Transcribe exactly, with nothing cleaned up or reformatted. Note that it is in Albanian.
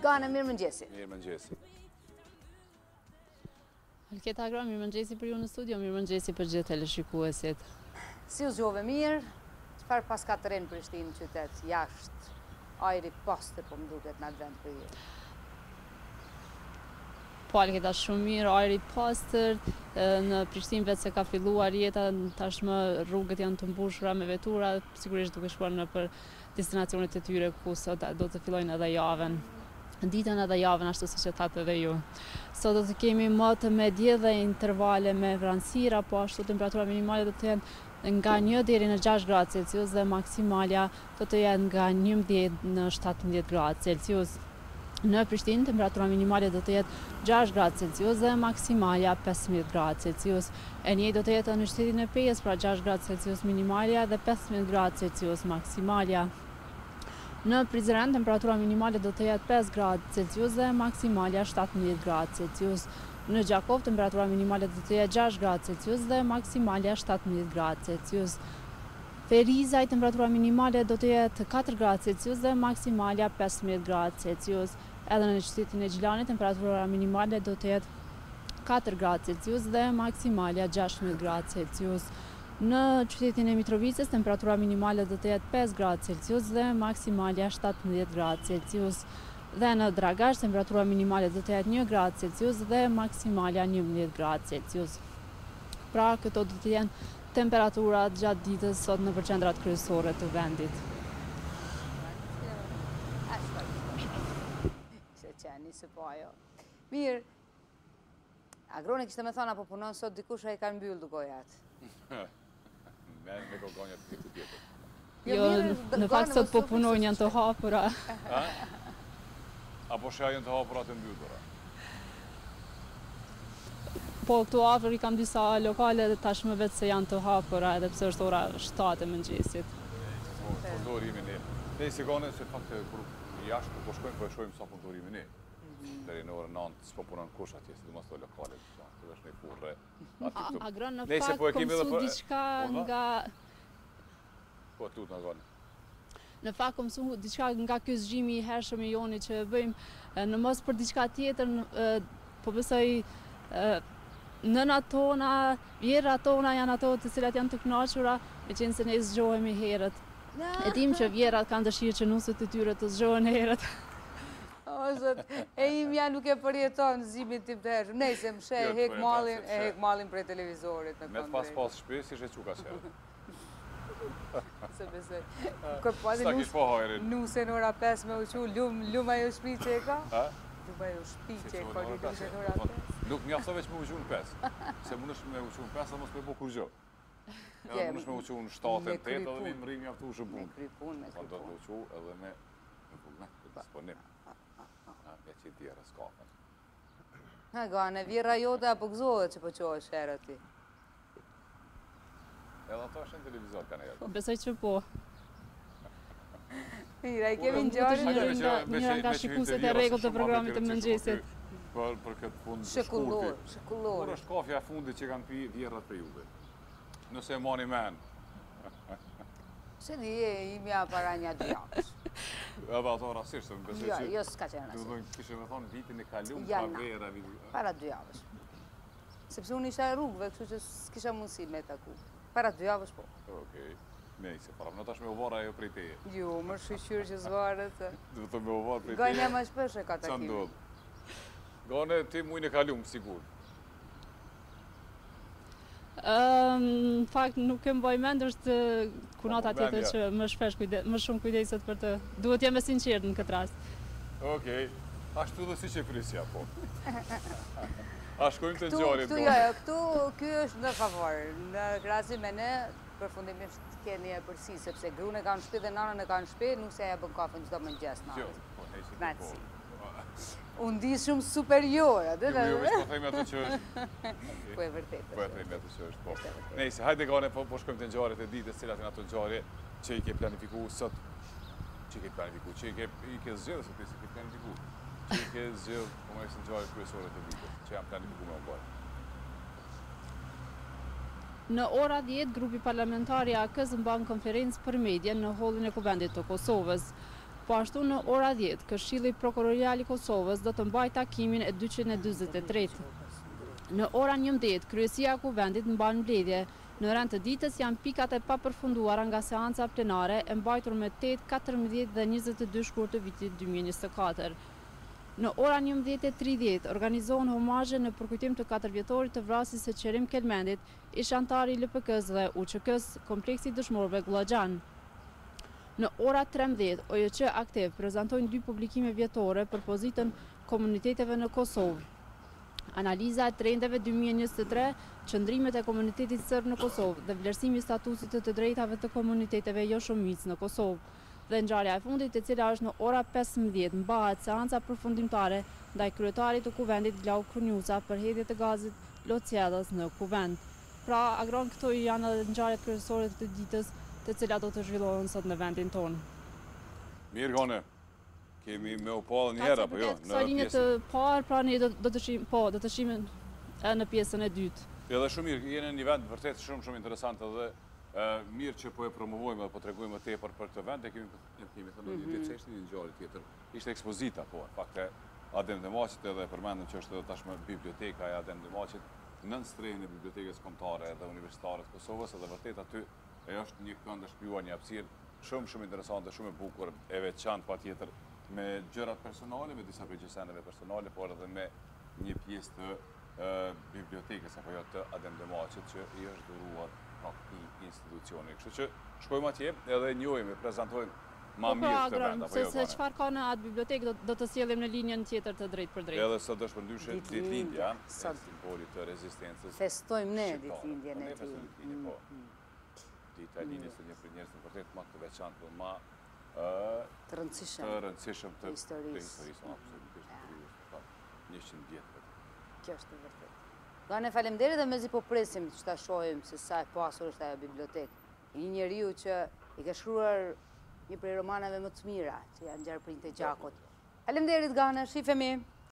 Gana, mirë mëngjesi. Mirë mëngjesi. Alketa Agra, mirë mëngjesi për ju në studio, mirë mëngjesi për gjithë teleshikuesit. Si u zgjove mirë, çfarë pas ka të rinë Prishtinë qytet, jashtë, ajri pastër po më duket në atë vend për ju? Po, Alketa, shumë mirë, ajri pastër, në Prishtinë vetë se ka filluar jeta, tashmë rrugët janë të mbushura me vetura, sigurisht duke shkuar në për destinacionet e tyre ku sot do të fillojnë edhe javën. Ditën edhe javën, ashtu siç e thatë edhe ju. Sot do të kemi më të medje dhe intervale me vranësira, po ashtu temperatura minimale do të jenë nga një deri në gjashtë gradë Celsius dhe maksimalja do të jenë nga njëmbëdhjetë në shtatëmbëdhjetë gradë Celsius. Në Prishtinë temperatura minimale do të jetë gjashtë gradë Celsius dhe maksimalja pesëmbëdhjetë gradë Celsius. E njëjtë do të jetë në qytetin e Pejës, pra gjashtë gradë Celsius minimalja dhe pesëmbëdhjetë gradë Celsius maksimalja. Në Prizren, temperatura minimale do të jetë pesë gradë Celsius dhe maksimalja shtatëmbëdhjetë gradë Celsius. Në Gjakov, temperatura minimale do të jetë gjashtë gradë Celsius dhe maksimalja shtatëmbëdhjetë gradë Celsius. Ferizaj, temperatura minimale do të jetë katër gradë Celsius dhe maksimalja pesëmbëdhjetë gradë Celsius. Edhe në qytetin e Gjilanit, temperatura minimale do të jetë katër gradë Celsius dhe maksimalja gjashtëmbëdhjetë gradë Celsius. Në qytetin e Mitrovicës, temperatura minimale do të jetë pesë gradë Celsius dhe maksimalja shtatëmbëdhjetë gradë Celsius. Dhe në Dragash, temperatura minimale do të jetë një gradë Celsius dhe maksimalja njëmbëdhjetë gradë Celsius. Pra, këto do të jenë temperaturat gjatë ditës sot në qendrat kryesore të vendit. Se qeni, se po ajo. Mirë, Agroni kishte me thonë apo punon sot dikush a i ka mbyllë dukojat? Me me kogonjat të të tjetër. Jo, në fakt sot po punojnë janë të hapura. Apo shja janë të hapura të mbyllura? Po, këtu afër i kam disa lokale dhe tashmë vetë se janë të hapura edhe pse është ora shtatë e mëngjesit. Përdorimi ne. Ne si gone se fakt kur jashtë po shkojmë po e shohim sa përdorimi ne. Deri në orën nëntë s'po punon kush atje, sidomos to lokale, të vesh në furrë. Agron në fakt kom mësu diçka nga Po tut na gon. Në fakt kom mësu diçka nga ky zgjimi i hershëm i joni që bëjmë në mos për diçka tjetër, po besoj nënat tona, vjerrat tona janë ato të cilat janë të kënaqura, meqense ne zgjohemi herët. E dim që vjerrat kanë dëshirë që nusët e tyre të zgjohen herët. E imja nuk e përjeton zimit tim të hershëm. Nejse, më shë e hek malin, e hek malin prej televizorit. Me të pas pas shpes, ishe quka qërë. Se besoj. Kër po adhe nuse në ora pesë me uqu, luma jo shpi që e ka? Luma jo shpi që e ka, nuse në ora pesë. Nuk mjafto veç me uqu në pesë. Se mund është me uqu në pesë, dhe mos me bo kur gjo. Mund është me uqu në shtatë, në tetë, edhe me më rrim mjaftu shumë punë. Me krypun, me krypun. Do të uqu edhe me disponim. E që i tjera s'kafen. Ha, gane, vjera jote apo gëzohet që po qohë shërë ti? Edhe ato është në televizor ka nejë. Besoj që po. Mira, i kemi në gjarën njëra nga shikuset e rregull të programit të mëngjesit. Për këtë fund shekullor, shekullor. Kur është kafja fundit që kanë pi vjerrat për juve? Nëse e mani men. Se në je imja para një dy javësh. Edhe ato rasisht, më besoj që... Jo, s'ka qenë rasisht. Duhet kishe me thonë vitin e kalum, Ja, ka vera... para dy javësh. Sepse unë isha e rrugëve, kështu që s'kisha mundësi me taku. Para dy javësh po. Okej. Nejse, para më në tash me uvara ajo prej teje. Jo, më shqyqyrë që zvarët. Duhet të me uvar prej teje. Gajnë ma shpesh e ka takimi. Qa ndodhë? Gane ti mujnë e kalum, sigur. Në fakt nuk e mbaj mend, është kunata tjetër që më shpesh më shumë kujdeset për të... Duhet jem e sinqert në këtë rast. Okej, ashtu dhe si që prisja, po. A shkojmë të ngjarjet. Këtu, jo, këtu, ky është në favor. Në krahasim me ne, përfundimisht keni e përsi, sepse gruan e kanë në shtëpi dhe nanën e kanë në shtëpi, nuk se ja bën kafën çdo mëngjes natës. Jo, po nejse po. Unë di shumë superior, atë dhe? Jo, veç po thejme atë që është. Po e vërtet. Po e thejme atë që është, po. Nejse, hajde gane, po shkojmë të ngjarjet e ditës, cilat janë ato ngjarje që i ke planifiku sot. Që i ke planifiku, që i ke zgjedhë, sot i ke planifiku. Që i ke zgjedhë, po me ekse ngjarjet kryesore të ditës, që janë planifiku me mbaj. Në ora dhjetë, grupi parlamentar i A K-s mban konferencë për media në hollin e Kuvendit të Kosovës. Po ashtu në ora dhjetë, Këshilli Prokurorial i Kosovës do të mbajë takimin e dyqin e dyzet e tretë. Në ora njëmbëdhjetë, Kryesia e Kuvendit mban mbledhje. Në rand të ditës janë pikat e papërfunduara nga seanca plenare e mbajtur me tetë, katërmbëdhjetë dhe njëzet e dy shkurt të vitit dy mijë e njëzet e katër. Në ora njëmbëdhjetë e tridhjetë organizohen homazhe në përkujtim të katërvjetorit të vrasjes së Qerim Kelmendit, ish antari i L P K-s dhe U Q K-s, kompleksi dëshmorëve Gullaxhan. Në ora trembëdhjetë, O J Q Aktiv prezantojnë dy publikime vjetore për pozitën komuniteteve në Kosovë. Analiza e trendeve dy mijë e njëzet e tre, qëndrimet e komunitetit serb në Kosovë dhe vlerësimi i statusit të të drejtave të komuniteteve jo shumicë në Kosovë. Dhe ngjarja e fundit, e cila është në ora pesëmbëdhjetë, mbahet seanca përfundimtare ndaj kryetarit të Kuvendit Glau Krunjusa për hedhje të gazit Lociellës në Kuvend. Pra, agron këto janë edhe ngjarjet kryesore të ditës, të cilat do të zhvillohen sot në vendin tonë. Mirë, Gone. Kemi me u pa dhe njëra, po jo? Kësa linje të parë, pra ne do të shim, po, do të shimin në pjesën e dytë. Edhe shumë mirë, jene një vend vërtet shumë shumë interesant edhe mirë që po e promovojmë dhe po tregojmë të tepër për këtë vend, e kemi thënë një ditë çështje një ngjarje tjetër. Ishte ekspozita, po, fakte Adem Demaçit edhe përmendëm që është edhe tashmë biblioteka e Adem Demaçit nën strehën e bibliotekës kombëtare dhe universitare të Kosovës, edhe vërtet aty është një kënd e shkruar një hapësirë shumë shumë interesante, shumë e bukur, e veçantë patjetër, me gjërat personale, me disa përgjegjësive personale, por edhe me një pjesë të bibliotekës apo jo të Adem Demaçit që i është dhuruar këtij institucioni. Kështu që shkojmë atje edhe njohim, prezantojmë më mirë këtë vend apo jo. Se çfarë ka në atë bibliotekë do të sjellim në linjën tjetër të drejtë për drejtë. Edhe sot është përndryshe ditëlindja, simboli të rezistencës. Festojmë ne ditëlindjen e tij. Dita e linjës së një për njerëz të vërtet më të veçantë, më të rëndësishëm të rëndësishëm të historisë. njëqind vjetë. Kjo është e vërtetë. Gane, faleminderit dhe mezi po presim që ta shohim se sa e pasur është ajo bibliotekë. Një njeriu që i ka shkruar një prej romanave më të mira që janë Gjarprinjtë e Gjakut. Faleminderit, Gane, shifemi.